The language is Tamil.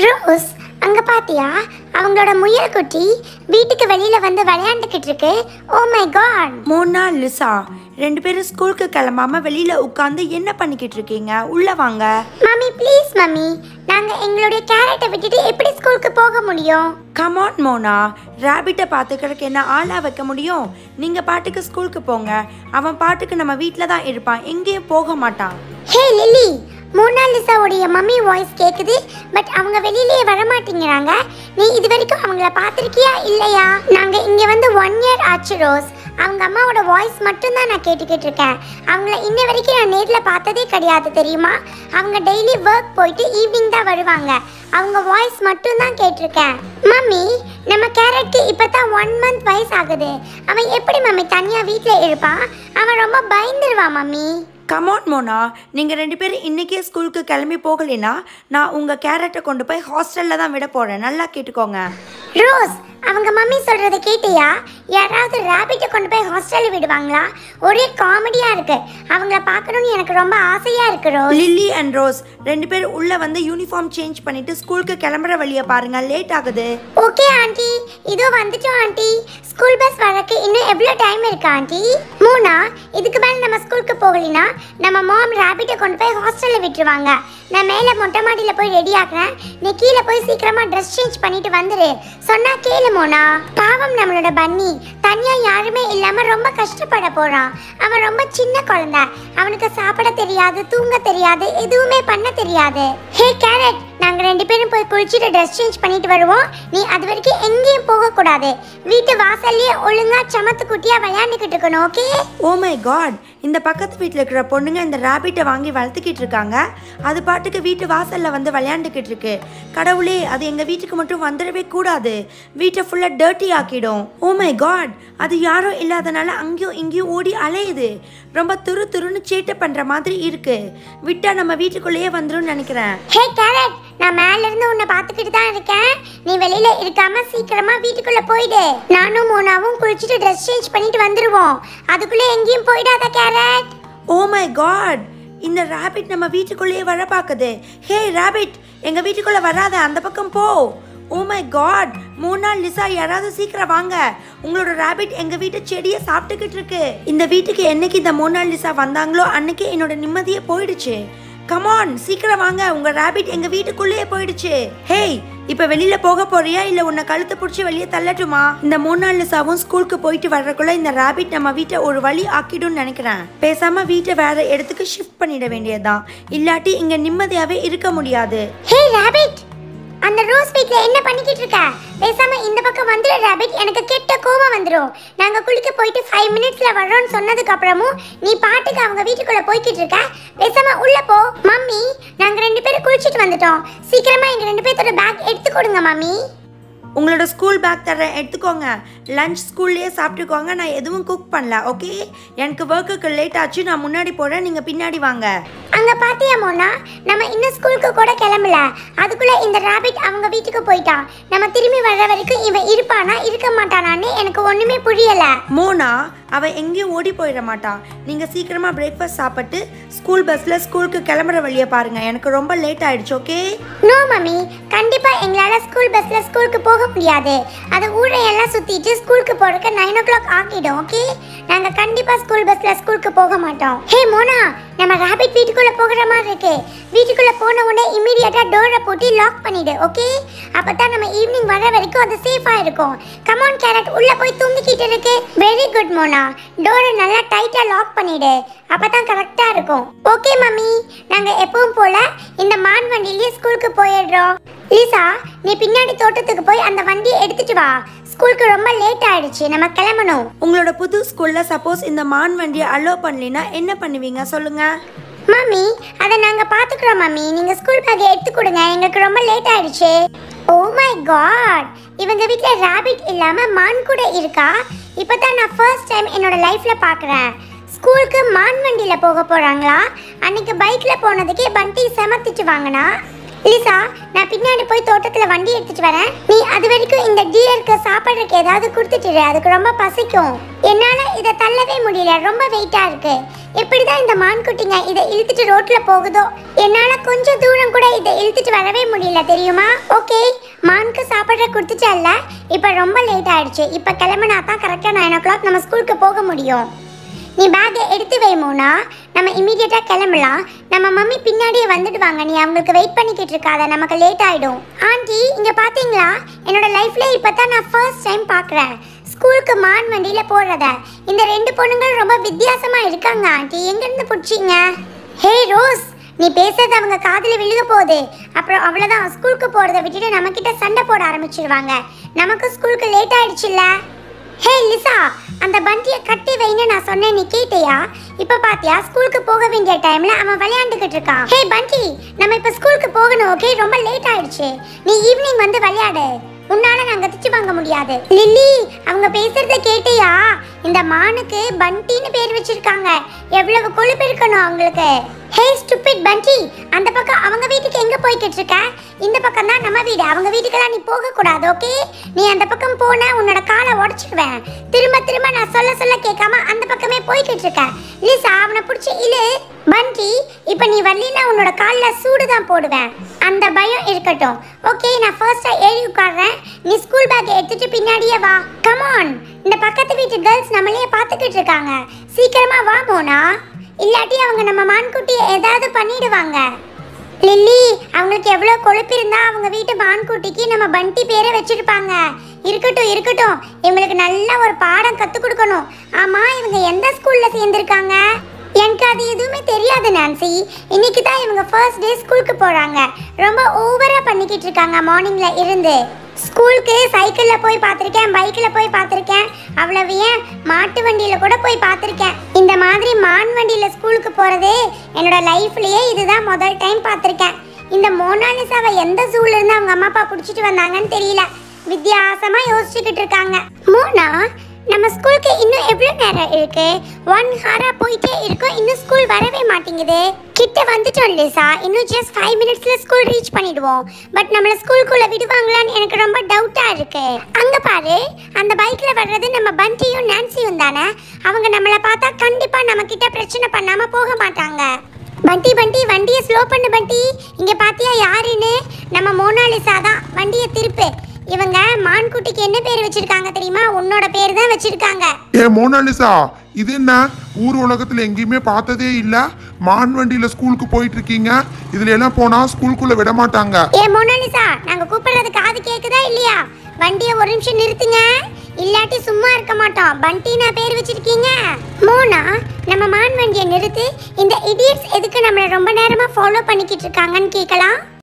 ரோஸ், அங்க பாத்தியா? அவங்களோட முயல் குட்டி வீட்டுக்கு வெளியில வந்து விளையாண்டுக்கிட்டு இருக்கு. Oh my God. Mona, Lisa, ரெண்டு பேரும் ஸ்கூலுக்கு கிளம்பாம வெளியில உட்காந்து என்ன பண்ணிக்கிட்டு இருக்கீங்க? உள்ள வாங்க. மம்மி ப்ளீஸ் மம்மி, நாங்க எங்களுடைய கேரட்டை விட்டுட்டு எப்படி ஸ்கூலுக்கு போக முடியும்? கம் ஆன் மோனா, ராபிட்டை பார்த்துக்கிறதுக்கு என்ன ஆளா வைக்க முடியும்? நீங்க பாட்டுக்கு ஸ்கூலுக்கு போங்க. அவன் பாட்டுக்கு நம்ம வீட்டில் தான் இருப்பான், எங்கேயும் போக மாட்டான். ஹே லில்லி, மோனாலிசாவுடைய மம்மி வாய்ஸ் கேக்குது, பட் அவங்க வெளியிலேயே வர மாட்டேங்கிறாங்க. நீ இது வரைக்கும் அவங்கள பார்த்திருக்கியா இல்லையா? நாங்க இங்க வந்து 1 இயர் ஆச்சு ரோஸ். அவங்க அம்மாவோட வாய்ஸ் மட்டும் தான் நான் கேட்டுக்கிட்டு இருக்கேன். அவங்கள இன்ன வரைக்கும் நான் நேரில் பார்த்ததே கிடையாது தெரியுமா? அவங்க டெய்லி ஒர்க் போயிட்டு ஈவினிங் தான் வருவாங்க. அவங்க வாய்ஸ் மட்டும் தான் கேட்டிருக்கேன். மம்மி, நம்ம கேரட்க்கு இப்போ தான் 1 மந்த் வயசு ஆகுது. அவன் எப்படி மம்மி தனியாக வீட்டில் இருப்பான்? அவன் ரொம்ப பயந்துருவான் மம்மி. கமான் மோனா, நீங்கள் ரெண்டு பேரும் இன்றைக்கே ஸ்கூலுக்கு கிளம்பி போகலைன்னா நான் உங்கள் கேரட்டை கொண்டு போய் ஹாஸ்டலில் தான் விட போகிறேன். நல்லா கேட்டுக்கோங்க. ரோஸ், அவங்க மம்மி சொல்கிறத கேட்டியா? யாராவது ராபிட்டை கொண்டு போய் ஹாஸ்டலில் விடுவாங்களா? ஒரே காமெடியாக இருக்கு. அவங்கள பார்க்கணும்னு எனக்கு ரொம்ப ஆசையாக இருக்கு ரோஸ். லில்லி அண்ட் ரோஸ், ரெண்டு பேரும் உள்ளே வந்து யூனிஃபார்ம் சேஞ்ச் பண்ணிவிட்டு ஸ்கூலுக்கு கிளம்புற வழியை பாருங்கள். லேட் ஆகுது. ஓகே ஆண்டி, இதோ வந்துட்டோம் ஆண்டி. ஸ்கூல் பஸ் வரக்கு இன்னும் எவ்வளோ டைம் இருக்கு ஆண்டி? மூணா, இதுக்கு மேலே நம்ம ஸ்கூலுக்கு போகலினா நம்ம மாம் ராபிட்டை கொண்டு போய் ஹாஸ்டலில் விட்டுருவாங்க. நான் மேலே மொட்டை மாடியில் போய் ரெடி ஆகுறேன். நீ கீழே போய் சீக்கிரமாக ட்ரெஸ் சேஞ்ச் பண்ணிட்டு வந்துரு. சொன்னா கேளு மோனா. பாவம் நம்மளோட பன்னி தனியாக யாருமே இல்லாமல் ரொம்ப கஷ்டப்பட போகிறான். அவன் ரொம்ப சின்ன குழந்தை. அவனுக்கு சாப்பிட தெரியாது, தூங்க தெரியாது, எதுவுமே பண்ண தெரியாது. ஹே கேரட், நாங்கள் ரெண்டு பேரும் போய் குளிச்சுட்டு ட்ரெஸ் சேஞ்ச் பண்ணிட்டு வருவோம். நீ அது வரைக்கும் எங்கேயும் போகக்கூடாது. வீட்டு வாசல்லையே ஒழுங்காக சமத்து குட்டியாக விளையாண்டுக்கிட்டு இருக்கணும். ஓகே? ஓ மை காட், இந்த பக்கத்து வீட்டில் இருக்கிற பொண்ணுங்க இந்த ராபிட்டை வாங்கி வளர்த்துக்கிட்டு இருக்காங்க. அது பாட்டுக்கு வீட்டு வாசலில் வந்து விளையாண்டுக்கிட்டு இருக்கு. கடவுளே, அது எங்கள் வீட்டுக்கு மட்டும் வந்துடவே கூடாது. வீட்டை ஃபுல்லாக டர்ட்டி ஆக்கிடும். ஓ மை காட், அது யாரும் இல்லாதனால அங்கேயும் இங்கேயும் ஓடி அலையுது. ரொம்ப துருன்னு சேட்டை பண்ணுற மாதிரி இருக்கு. விட்டா நம்ம வீட்டுக்குள்ளேயே வந்துடும் நினைக்கிறேன். ஹே கேரட், நான் மேல இருந்து உன்னை பார்த்துக்கிட்டு தான் இருக்கேன். நீ வெளியில இருக்காம சீக்கிரமா வீட்டுக்குள்ள போயிடு. நானும் மோனாவும் குளிச்சுட்டு ட்ரெஸ் சேஞ்ச் பண்ணிட்டு வந்துருவோம். அதுக்குள்ள எங்கேயும் போயிடாத கேரட். ஓ மை காட், இந்த ராபிட் நம்ம வீட்டுக்குள்ளேயே வர பார்க்குது. ஹே ராபிட், எங்கள் வீட்டுக்குள்ளே வராத, அந்த பக்கம் போ. Oh my God, Mona, Lisa, யாராவது சீக்கிரம் வாங்க. உங்களோட ராபிட் எங்கள் வீட்டு செடியை சாப்பிட்டுக்கிட்டு இருக்கு. இந்த வீட்டுக்கு என்னைக்கு இந்த மோனா லிசா வந்தாங்களோ அன்னைக்கு என்னோட நிம்மதியே போயிடுச்சு. கமான், சீக்கிரம் வாங்க. உங்க ராபிட் எங்க வீட்டுக்குள்ளேயே போயிடுச்சு. ஹேய், இப்ப வெளியில போக போறியா இல்ல உன்னை கழுத்தை பிடிச்சி வெளியே தள்ளட்டுமா? இந்த 3 நாள் லிசாவும் ஸ்கூலுக்கு போயிட்டு வர்றதுக்குள்ள இந்த ராபிட் நம்ம வீட்டை ஒரு வழி ஆக்கிடும் நினைக்கிறேன். பேசாம வீட்டை வேற இடத்துக்கு ஷிஃப்ட் பண்ணிட வேண்டியதுதான். இல்லாட்டி இங்க நிம்மதியாவே இருக்க முடியாது. ஹே ராபிட், அந்த ரோஸ் வீட்ல என்ன பண்ணிக்கிட்டு இருக்க? பேசாம இந்த பக்கம் வந்துரு ராபிட். எனக்கு கெட்ட கோபம் வந்துடும். நாங்க குளிக்க போயிட்டு 5 மினிட்ஸ்ல வர்றோம்னு சொன்னதுக்கு அப்புறமும் நீ பாட்டுக்கு அவங்க வீட்டுக்குள்ள போய்கிட்டு இருக்க. பேசாம உள்ள போ. மம்மி, நாங்க ரெண்டு பேரும் குளிச்சிட்டு வந்துட்டோம். சீக்கிரமா எங்க ரெண்டு பேரோட பேக் எடுத்து கொடுங்க மம்மி. உங்களோட ஸ்கூல் பேக் தரேன், எடுத்துக்கோங்க. லஞ்ச் ஸ்கூல்லேயே சாப்பிட்டுக்கோங்க. நான் எதுவும் குக் பண்ணல. ஓகே, எனக்கு ஒர்க்குக்கு லேட் ஆச்சு. நான் முன்னாடி போகிறேன், நீங்கள் பின்னாடி வாங்க. அங்கே பாத்தியா மோனா, நம்ம இன்னும் ஸ்கூலுக்கு கூட கிளம்பல. அதுக்குள்ளே இந்த ராபிட் அவங்க வீட்டுக்கு போயிட்டான். நம்ம திரும்பி வர்ற வரைக்கும் இவன் இருப்பானா இருக்க மாட்டானான்னு எனக்கு ஒன்றுமே புரியலை. மோனா, அவன் எங்கேயும் ஓடி போயிட மாட்டான். நீங்கள் சீக்கிரமாக பிரேக்ஃபாஸ்ட் சாப்பிட்டு ஸ்கூல் பஸ்ஸில் ஸ்கூலுக்கு கிளம்புற வழியை பாருங்கள். எனக்கு ரொம்ப லேட் ஆயிடுச்சு. ஓகே? நோ மம்மி, கண்டிப்பாக எங்களால் ஸ்கூல் பஸ்ஸில் ஸ்கூலுக்கு போக முடியாது. அது ஊரையெல்லாம் சுற்றிட்டு ஸ்கூலுக்கு போகிறதுக்கு 9 o'clock ஆகிடும். ஓகே? நாங்கள் கண்டிப்பாக ஸ்கூல் பஸ்ஸில் ஸ்கூலுக்கு போக மாட்டோம். ஹே மோனா, நம்ம ராபிட் வீட்டுக்குள்ளே போகிற மாதிரி இருக்கு. வீட்டுக்குள்ளே போன உடனே இமீடியட்டாக டோரை போட்டு லாக் பண்ணிவிடு. ஓகே? அப்போ தான் நம்ம ஈவினிங் வர வரைக்கும் அது சேஃபாக இருக்கும். கமான் கேரட், உள்ளே போய் தூங்கிக்கிட்டு இருக்கு. வெரி குட் மோனா, டோரை நல்லா டைட்டாக லாக் பண்ணிவிடு. அப்போ தான் கரெக்டாக இருக்கும். ஓகே மம்மி, நாங்கள் எப்பவும் போல் இந்த மான் வண்டியிலேயே ஸ்கூலுக்கு போயிடுறோம். லிசா, நீ பின்னாடி தோட்டத்துக்கு போய் அந்த வண்டியை எடுத்துட்டு வா. ஸ்கூலுக்கு ரொம்ப லேட் ஆயிடுச்சு, நம்ம கிளம்பணும். உங்களோட புது ஸ்கூலில் சப்போஸ் இந்த மான் வண்டியை அலோவ் பண்ணலினா என்ன பண்ணுவீங்க சொல்லுங்க? மம்மி, அதை நாங்கள் பார்த்துக்குறோம் மம்மி. நீங்கள் ஸ்கூல் பேக்கை எடுத்து கொடுங்க, எங்களுக்கு ரொம்ப லேட் ஆயிடுச்சு. ஓ மை காட், இவங்க வீட்டில் ராபிட் இல்லாமல் மான் கூட இருக்கா? இப்போ தான் நான் ஃபர்ஸ்ட் டைம் என்னோட லைஃப்பில் பார்க்குறேன். ஸ்கூலுக்கு மான் வண்டியில் போக போகிறாங்களா? அன்னைக்கு பைக்கில் போனதுக்கே பண்டி செமத்திட்டு வாங்கினா. லிசா, நான் பின்னாடி போய் தோட்டத்துல வண்டி எடுத்துட்டு வரேன். நீ அது வரைக்கும் இந்த டியருக்கு சாப்பிட்றதுக்கு ஏதாவது கொடுத்துட்டு, அதுக்கு ரொம்ப பசிக்கும். என்னால இதை தள்ளவே முடியல, ரொம்ப வெயிட்டா இருக்கு. எப்படிதான் இந்த மான்குட்டிங்க இதை இழுத்துட்டு ரோட்ல போகுதோ, என்னால கொஞ்சம் தூரம் கூட இதை இழுத்துட்டு வரவே முடியல தெரியுமா? ஓகே, மானுக்கு சாப்பிட்ற கொடுத்துட்டல்ல, இப்ப ரொம்ப லேட் ஆயிடுச்சு. இப்ப கிளம்பினா தான் கரெக்டா 9 o'clock நம்ம ஸ்கூலுக்கு போக முடியும். நீ பேக்கை எடுத்து வை மோனா, நம்ம இமீடியட்டா கிளம்பலாம். நம்ம மம்மி பின்னாடியே வந்துடுவாங்க, நீ அவங்களுக்கு வெயிட் பண்ணிக்கிட்டு இருக்காத, நமக்கு லேட் ஆயிடும். ஆண்டி, இங்க பாத்தீங்களா, என்னோட லைஃப்ல இப்பதான் நான் ஃபர்ஸ்ட் டைம் பாக்குறேன் ஸ்கூலுக்கு மான் வண்டியில போறத. இந்த 2 பொண்ணுங்கள் ரொம்ப வித்தியாசமா இருக்காங்க ஆண்டி, எங்க இருந்து புடிச்சீங்க? ஹே ரோஸ், நீ பேசுறது அவங்க காதுல விழுக போகுது. அப்புறம் அவ்வளவுதான், ஸ்கூலுக்கு போறதை விட்டுட்டு நம்ம கிட்ட சண்டை போட ஆரம்பிச்சிருவாங்க. நமக்கு ஸ்கூலுக்கு லேட் ஆயிடுச்சுல்ல. ஹே லிசா, அந்த பண்டியை கட்டி வைன்னு நான் சொன்னேன், நீ கேட்டியா? இப்ப பாத்தியா, ஸ்கூலுக்கு போக வேண்டிய டைம்ல அவன் விளையாண்டுகிட்டு இருக்கான். ஹே பண்டி, நம்ம இப்ப ஸ்கூலுக்கு போகணும். ஓகே, ரொம்ப லேட் ஆயிடுச்சு. நீ ஈவினிங் வந்து விளையாடு, உன்னால நாங்க திட்டு வாங்க முடியாது. லில்லி, அவங்க பேசுறத கேட்டியா? இந்த மானுக்கு பண்டின்னு பேர் வச்சிருக்காங்க. எவ்வளவு கொழுப்பு இருக்கணும் அவங்களுக்கு. ஹே ஸ்டூபிட் பண்டி, அந்த பக்கம் அவங்க வீட்டுக்கு எங்க போய்கிட்டு இருக்க? இந்த பக்கம் தான் நம்ம வீடு, அவங்க வீட்டுக்கெல்லாம் நீ போக கூடாது. ஓகே, நீ அந்த பக்கம் போனா உன்னோட காலை உடைச்சிடுவேன். திரும்ப திரும்ப நான் சொல்ல சொல்ல கேட்காம அந்த பக்கமே போய்கிட்டு இருக்க. லிசா, அவனை பிடிச்சி இழு. பண்டி, இப்ப நீ வரலினா உன்னோட காலில் சூடு தான் போடுவேன். அந்த பயம் இருக்கட்டும். ஓகே, நான் ஃபர்ஸ்டா ஏறி உட்கார்றேன், நீ ஸ்கூல் பேக் எடுத்துட்டு பின்னாடியே வா. கமான், இந்த பக்கத்து வீட்டு கேர்ள்ஸ் நம்மளையே பார்த்துக்கிட்டு இருக்காங்க. சீக்கிரமா வா மோனா, இல்லாட்டி அவங்க நம்ம மான்குட்டியை ஏதாவது பண்ணிடுவாங்க. லில்லி, அவங்களுக்கு எவ்வளோ கொழுப்பு இருந்தா அவங்க வீட்டு மான்குட்டிக்கு நம்ம பண்டி பேரை வச்சிருப்பாங்க. இருக்கட்டும் இருக்கட்டும், இவங்களுக்கு நல்ல ஒரு பாடம் கற்றுக் கொடுக்கணும். ஆமா, இவங்க எந்த ஸ்கூல்ல சேர்ந்துருக்காங்க? எனக்கு அது எதுவுமே தெரியாது நான்சி. இன்னைக்கு தான் இவங்க ஃபர்ஸ்ட் டே ஸ்கூலுக்கு போறாங்க. ரொம்ப ஓவரா பண்ணிக்கிட்டு இருக்காங்க மார்னிங்ல இருந்து. ஸ்கூலுக்கு சைக்கிள்ல போய் பார்த்துருக்கேன், பைக்ல போய் பார்த்துருக்கேன், அவ்வளவு ஏன் மாட்டு வண்டியில கூட போய் பார்த்துருக்கேன். இந்த மாதிரி மான் வண்டியில ஸ்கூலுக்கு போறதே என்னோட லைஃப்லயே இதுதான் முதல் டைம் பார்த்துருக்கேன். இந்த மோனாலிசாவை எந்த ஜூல இருந்து அவங்க அம்மா அப்பா பிடிச்சிட்டு வந்தாங்கன்னு தெரியல, வித்தியாசமா யோசிச்சுக்கிட்டு இருக்காங்க. மோனா, நம்ம ஸ்கூலுக்கு இன்னும் எவ்வளவு நேரம் இருக்கு? 1 hour போயிட்டே இருக்கும், இன்னும் ஸ்கூல் வரவே மாட்டேங்குது. கிட்ட வந்துட்டோம் லிசா, இன்னும் ஜஸ்ட் 5 minutesல ஸ்கூல் ரீச் பண்ணிடுவோம். பட் நம்மள ஸ்கூலுக்குள்ள விடுவாங்களான்னு எனக்கு ரொம்ப டவுட்டா இருக்கு. அங்க பாரு, அந்த பைக்ல வர்றது நம்ம பண்டியும் நான்சியும் தானே. அவங்க நம்மள பார்த்தா கண்டிப்பா நம்ம கிட்ட பிரச்சனை பண்ணாம போக மாட்டாங்க. பண்டி பண்டி, வண்டியை ஸ்லோ பண்ணு பண்டி. இங்க பாத்தியா யாருன்னு? நம்ம மோனாலிசா தான். வண்டியை திருப்பு. இவங்க மான்குட்டிக்கு என்ன பேர் வச்சிருக்காங்க தெரியுமா? உன்னோட பேர் தான் வச்சிருக்காங்க. ஏ மோனாலிசா, இது என்ன ஊர் உலகத்துல எங்கேயுமே பார்த்ததே இல்ல, மான் வண்டியில ஸ்கூலுக்கு போயிட்டு இருக்கீங்க. இதுல எல்லாம் போனா ஸ்கூலுக்குள்ள விட மாட்டாங்க. ஏ மோனாலிசா, நாங்க கூப்பிடுறது காது கேக்குதா இல்லையா? வண்டியை ஒரு நிமிஷம் நிறுத்துங்க, இல்லாட்டி சும்மா இருக்க மாட்டோம். பண்டினா பேர் வச்சிருக்கீங்க. மோனா, நம்ம மான் வண்டியை நிறுத்து. இந்த இடியட்ஸ் எதுக்கு நம்மள ரொம்ப நேரமா ஃபாலோ பண்ணிக்கிட்டு இருக்காங்கன்னு கேட்கலாம்.